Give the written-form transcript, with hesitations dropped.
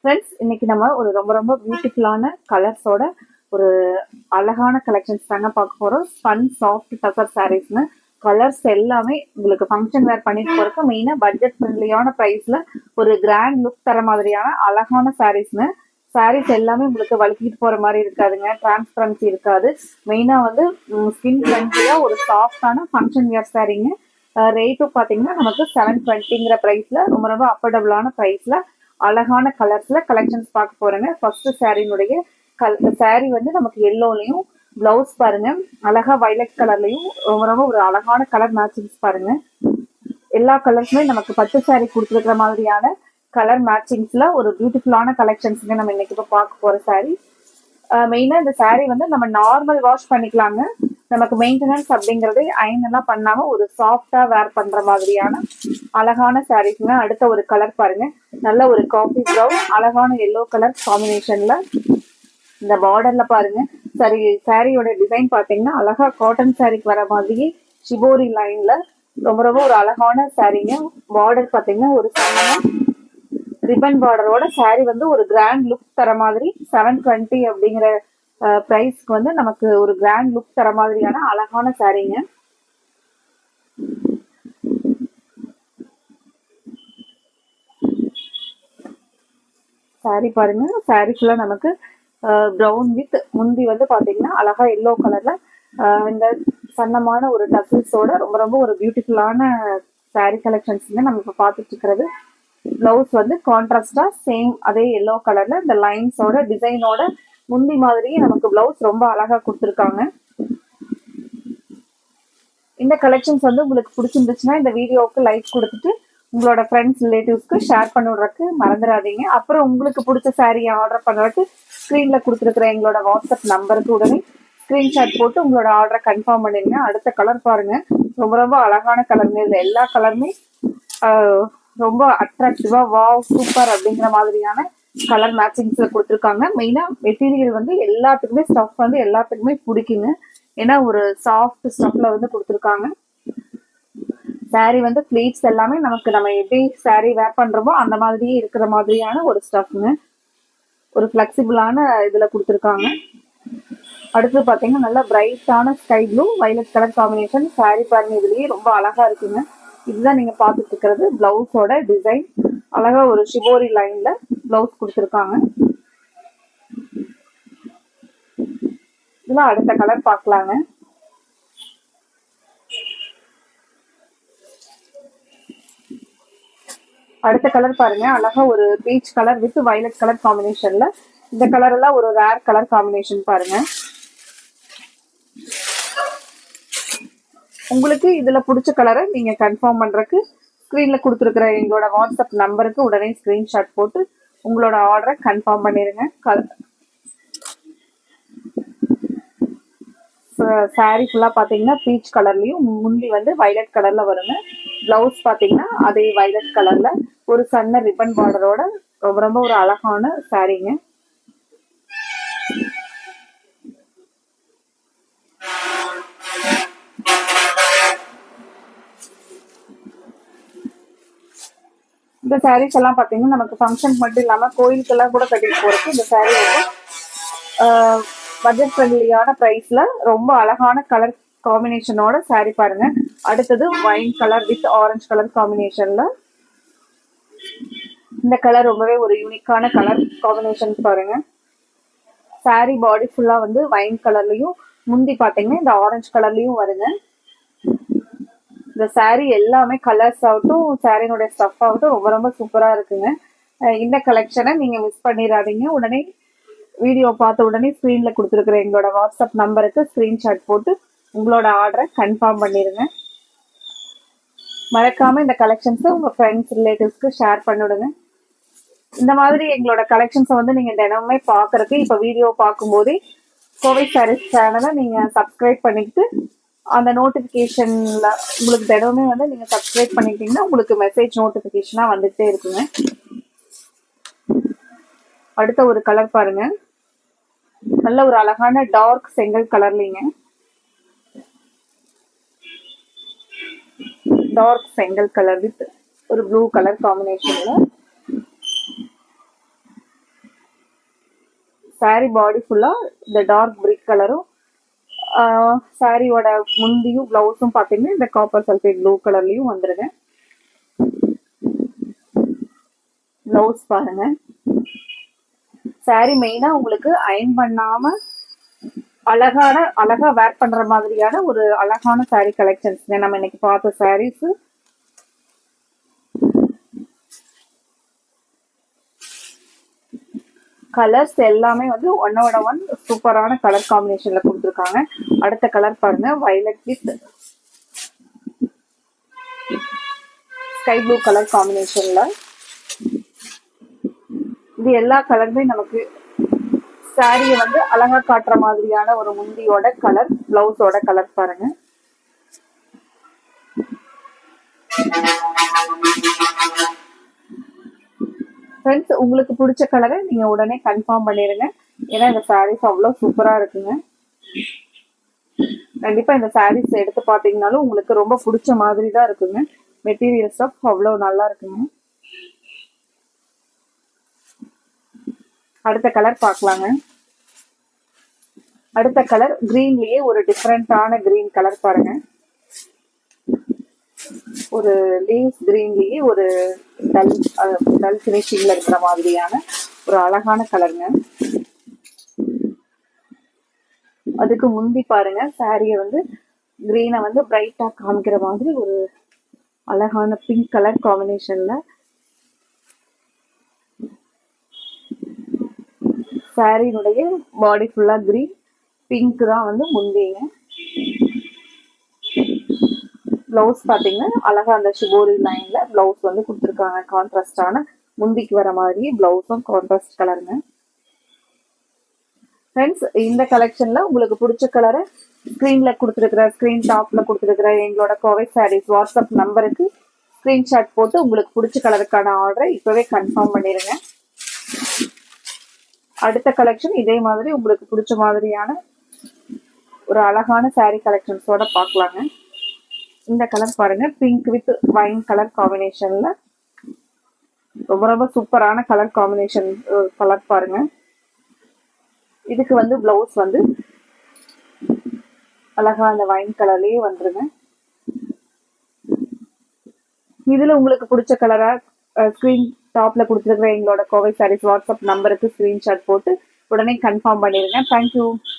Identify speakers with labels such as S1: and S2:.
S1: Friends, இன்னைக்கு நம்ம ஒரு ரொம்ப பியூட்டிஃபுல்லான கலர்ஸோட ஒரு அழகான கலெக்ஷன்ஸ் தாங்க பார்க்க போறோம். ஸ்பன் சாஃப்ட் டசர் சாரீஸ்னு கலர்ஸ் எல்லாமே உங்களுக்கு ஃபங்க்ஷன் வேர் பண்ணிட்டு போறதுக்கு மெயினா பட்ஜெட் ஃப்ரெண்ட்லியான பிரைஸ்ல ஒரு கிராண்ட் லுக் தர மாதிரியான அழகான சாரீஸ்னு சாரீஸ் எல்லாமே உங்களுக்கு வலிக்கிட்டு போற மாதிரி இருக்காதுங்க, டிரான்ஸ்பரன்சி இருக்காது. மெயினா வந்து ஸ்கின் ஃப்ரெண்ட்லியா ஒரு சாஃப்டான ஃபங்க்ஷன் வேர் சாரீங்க. ரேட்டும் பாத்தீங்கன்னா நமக்கு 720ங்கிற பிரைஸ்ல ரொம்ப அஃபோர்டபுளான பிரைஸ்ல அழகான கலர்ஸ்ல கலெக்ஷன்ஸ் பார்க்க போறேங்க. ஃபர்ஸ்ட் சாரினுடைய சாரி வந்து நமக்கு எல்லோலையும், பிளவுஸ் பாருங்க அழகா வயலட் கலர்லயும் ரொம்ப ஒரு அழகான கலர் மேட்சிங்ஸ் பாருங்க. எல்லா கலர்ஸுமே நமக்கு பட்டு சாரி கொடுத்துருக்கிற மாதிரியான கலர் மேட்சிங்ஸ்ல ஒரு பியூட்டிஃபுல்லான கலெக்ஷன்ஸுங்க நம்ம இன்னைக்கு இப்போ பார்க்க போற சாரி. மெயினா இந்த சாரி வந்து நம்ம நார்மல் வாஷ் பண்ணிக்கலாங்க. நமக்கு மெயின்டெனன்ஸ் அப்படிங்கறது அயன் எல்லாம் பண்ணாம ஒரு சாஃப்டா வேர் பண்ற மாதிரியான அழகான சாரீஸ்ங்க. அடுத்த ஒரு கலர் பாருங்க, நல்ல ஒரு காஃபி ப்ரவுன் அழகான எல்லோ கலர் காம்பினேஷன்ல இந்த பார்டர்ல பாருங்க. சரி, சாரியோட டிசைன் பாத்தீங்கன்னா அழகா காட்டன் சாரிக்கு வர மாதிரியே ஷிபோரி லைன்ல ரொம்ப ஒரு அழகான சாரீங்க. பார்டர் பாத்தீங்கன்னா ஒரு சன்னமா ரிப்பன் பார்டரோட சாரி வந்து ஒரு கிராண்ட் லுக் தர மாதிரி 720 அப்படிங்கிற பிரைஸ்க்கு வந்து நமக்கு ஒரு கிராண்ட் லுக் தர மாதிரியான அழகான சாரீங்க. சாரி பாருங்க, சாரிக்குள்ள நமக்கு ப்ரௌன் வித் முந்தி வந்து பாத்தீங்கன்னா அழகா எல்லோ கலர்ல இந்த சன்னமான ஒரு டசில்ஸோட ரொம்ப ஒரு பியூட்டிஃபுல்லான சாரி கலெக்ஷன்ஸ் நம்ம இப்ப பார்த்துட்டு இருக்கிறது. பிளவுஸ் வந்து கான்ட்ராஸ்டா சேம் அதே எல்லோ கலர்ல இந்த லைன்ஸோட டிசைனோட முந்தி மாதிரியே நமக்கு பிளவுஸ் ரொம்ப அழகா கொடுத்துருக்காங்க. இந்த கலெக்ஷன்ஸ் வந்து உங்களுக்கு பிடிச்சிருந்துச்சுன்னா இந்த வீடியோவுக்கு லைக் கொடுத்துட்டு உங்களோட ஃப்ரெண்ட்ஸ் ரிலேட்டிவ்ஸ்க்கு ஷேர் பண்ணி விடுறதுக்கு மறந்துடாதீங்க. அப்புறம் உங்களுக்கு பிடிச்ச சாரியை ஆர்டர் பண்ணுறதுக்கு ஸ்க்ரீன்ல கொடுத்துருக்குற எங்களோட வாட்ஸ்அப் நம்பருக்கு உடனே ஸ்கிரீன்ஷாட் போட்டு உங்களோட ஆர்டரை கன்ஃபார்ம் பண்ணிடுங்க. அடுத்த கலர் பாருங்க, ரொம்ப அழகான கலருங்க. இதுல எல்லா கலருமே ரொம்ப அட்ராக்டிவா வாவ் சூப்பர் அப்படிங்கிற மாதிரியான கலர் மேட்சிங்ஸ்ல கொடுத்துருக்காங்க. மெயினா மெட்டீரியல் வந்து எல்லாத்துக்குமே ஸ்டஃப் வந்து எல்லாத்துக்குமே பிடிக்குங்க. ஏன்னா ஒரு சாஃப்ட் ஸ்டஃப்ல வந்து கொடுத்துருக்காங்க. சாரி வந்து பிளீட்ஸ் எல்லாமே நமக்கு நம்ம எப்படி சாரி வேர் பண்றோமோ அந்த மாதிரியே இருக்கிற மாதிரியான ஒரு ஸ்டஃப்ங்க. ஒரு பிளெக்சிபிளான இதுல கொடுத்துருக்காங்க. அடுத்து பாத்தீங்கன்னா நல்லா பிரைட்டான sky blue violet colour combination sari பாருங்க, இதுலயே ரொம்ப அழகா இருக்குங்க. இதுதான் நீங்க பாத்துட்டு இருக்கிறது. பிளவுஸோட டிசைன் அழகா ஒரு ஷிபோரி லைன்ல பிளவுஸ் கொடுத்துருக்காங்க. இதெல்லாம் அடுத்த கலர் பார்க்கலாங்க. அடுத்த கலர் பாருங்க, அழகா ஒரு peach colour with violet colour காம்பினேஷன்ல இந்த கலர் எல்லாம் ஒரு ரேர் கலர் காம்பினேஷன் பாருங்க. உங்களுக்கு இதுல பிடிச்ச கலரை நீங்க கன்ஃபார்ம் பண்றதுக்கு ஸ்கிரீன்ல கொடுத்துருக்கிற எங்களோட வாட்ஸ்அப் நம்பருக்கு உடனே ஸ்கிரீன்ஷாட் போட்டு உங்களோட ஆர்டரை கன்ஃபார்ம் பண்ணிருங்க. சாரி ஃபுல்லா பாத்தீங்கன்னா பீச் கலர்லயும் முந்தி வந்து வயலட் கலர்ல வருங்க. பிளவுஸ் பாத்தீங்கன்னா அதே வயலட் கலர்ல ஒரு சன்ன ரிப்பன் பார்டரோட ரொம்ப ஒரு அழகான சாரீங்க. இந்த சாரீஸ் எல்லாம் பாத்தீங்கன்னா நமக்கு ஃபங்க்ஷன் மட்டும் இல்லாம கோயிலுக்கு எல்லாம் கூட கட்டிட்டு போறதுக்கு இந்த சாரீ ரொம்ப பட்ஜெட் ஃப்ரெண்ட்லியான பிரைஸ்ல ரொம்ப அழகான கலர் காம்பினேஷனோட சாரி பாருங்க. அடுத்தது wine colour with orange colour காம்பினேஷன்ல இந்த கலர் ரொம்பவே ஒரு யூனிக்கான கலர் காம்பினேஷன் பாருங்க. சாரி பாடி ஃபுல்லா வந்து வைன் கலர்லயும் முந்தி பாத்தீங்கன்னா இந்த ஆரஞ்சு கலர்லயும் வருங்க. இந்த சாரி எல்லாமே கலர்ஸ் ஆகட்டும் சாரினுடைய ஸ்டஃப் ஆகட்டும் ரொம்ப சூப்பரா இருக்குங்க. இந்த கலெக்ஷனை நீங்க மிஸ் பண்ணிடாதீங்க. உடனே வீடியோ பார்த்த உடனே ஸ்கிரீன்ல கொடுத்துருக்குற எங்களோட வாட்ஸ்அப் நம்பருக்கு ஸ்கிரீன்ஷாட் போட்டு உங்களோட ஆர்டரை கன்ஃபார்ம் பண்ணிடுங்க. மறக்காம இந்த கலெக்ஷன்ஸை உங்க ஃப்ரெண்ட்ஸ் ரிலேட்டிவ்ஸ்க்கு ஷேர் பண்ணிவிடுங்க. இந்த மாதிரி எங்களோட கலெக்ஷன்ஸை வந்து நீங்க தினமுமே பாக்குறதுக்கு இப்ப வீடியோ பார்க்கும்போதே கோவை சாரீஸ் சேனலை நீங்க சப்ஸ்கிரைப் பண்ணிக்கிட்டு அந்த நோட்டிபிகேஷன்ல உங்களுக்கு தினமுமே வந்து நீங்க சப்ஸ்கிரைப் பண்ணிக்கிட்டீங்கன்னா உங்களுக்கு மெசேஜ் நோட்டிபிகேஷனா வந்துட்டே இருக்குங்க. அடுத்த ஒரு கலர் பாருங்க, நல்ல ஒரு அழகான டார்க் செங்கல் கலர்லீங்க. டார்க் செங்கல் கலர் வித் ஒரு ப்ளூ கலர் காம்பினேஷன்ல சாரி பாடி ஃபுல்லா இந்த டார்க் பிரிக் கலரும், சாரியோட முந்தியும் பிளவுஸும் பாத்தீங்கன்னா இந்த காப்பர் சல்ஃபேட் ப்ளூ கலர்லயும் வந்துருங்க. பிளவுஸ் பாருங்க. சாரி மெயினா உங்களுக்கு அயன் பண்ணாம அழகா வேர் பண்ற மாதிரியான ஒரு அழகான சாரி கலெக்ஷன்ஸ் நம்ம இன்னைக்கு பார்த்த சாரீஸ். கலர்ஸ் எல்லாமே வந்து ஒன்னோட ஒன் சூப்பரான கலர் காம்பினேஷன்ல கொடுத்துருக்காங்க. அடுத்த கலர் பாருங்க, violet with sky blue colour காம்பினேஷன்ல. இது எல்லா கலருமே நமக்கு சாரியை வந்து அழகா காட்டுற மாதிரியான ஒரு முந்தியோட கலர், பிளவுஸோட கலர் பாருங்க. ஃப்ரெண்ட்ஸ், உங்களுக்கு பிடிச்ச கலரை நீங்க உடனே கன்ஃபார்ம் பண்ணிருங்க. ஏன்னா இந்த சாரீஸ் அவ்வளோ சூப்பரா இருக்குங்க. கண்டிப்பா இந்த சாரீஸ் எடுத்து பாத்தீங்கன்னாலும் உங்களுக்கு ரொம்ப பிடிச்ச மாதிரி தான் இருக்குங்க. மெட்டீரியல் ஸ்டஃப் அவ்வளோ நல்லா இருக்குங்க. அடுத்த கலர் பார்க்கலாங்க. அடுத்த கலர் கிரீன்லயே ஒரு டிஃப்ரெண்டான கிரீன் கலர் பாருங்க. ஒரு லீவ்ஸ் கிரீன்லயே ஒரு டல் ஃபினிஷிங்ல இருக்கிற மாதிரியான ஒரு அழகான கலருங்க. அதுக்கு முந்தி பாருங்க, சாரிய வந்து கிரீனை வந்து பிரைட்டா காமிக்கிற மாதிரி ஒரு அழகான பிங்க் கலர் காம்பினேஷன்ல. சாரியினுடைய பாடி ஃபுல்லா கிரீன், பிங்க் தான் வந்து முந்திங்க. பிளவுஸ் பாத்தீங்கன்னா அழகா அந்த ஷிபோரி லைன்ல பிளவுஸ் வந்து கொடுத்துருக்காங்க. கான்ட்ராஸ்டான முந்திக்கு வர மாதிரி பிளவுஸும் கான்ட்ராஸ்ட் கலருங்க. ஃப்ரெண்ட்ஸ், இந்த கலெக்ஷன்ல உங்களுக்கு பிடிச்ச கலரை ஸ்கிரீன்ல கொடுத்துருக்கிற, ஸ்கிரீன் டாப்ல கொடுத்துருக்கிற எங்களோட கோவை சாரீஸ் வாட்ஸ்அப் நம்பருக்கு ஸ்கிரீன்ஷாட் போட்டு உங்களுக்கு பிடிச்ச கலருக்கான ஆர்டரை இப்பவே கன்ஃபார்ம் பண்ணிருங்க. அடுத்த கலெக்ஷன் இதே மாதிரி உங்களுக்கு பிடிச்ச மாதிரியான ஒரு அழகான சாரி கலெக்ஷன்ஸோட பார்க்கலாங்க. இந்த கலர் பாருங்க, பிங்க் வித் வைன் கலர் காம்பினேஷன்ல ரொம்ப ரொம்ப சூப்பரான கலர் காம்பினேஷன். கலர் பாருங்க. இதுக்கு வந்து பிளவுஸ் வந்து அழகா அந்த வைன் கலர்லயே வந்துருங்க. இதுல உங்களுக்கு பிடிச்ச கலரா ஸ்கிரீன் டாப்ல கொடுத்துருக்கிற எங்களோட கோவை சாரீஸ் வாட்ஸ்அப் நம்பருக்கு ஸ்கிரீன்ஷாட் போட்டு உடனே கன்ஃபார்ம் பண்ணிருங்க. தேங்க்யூ.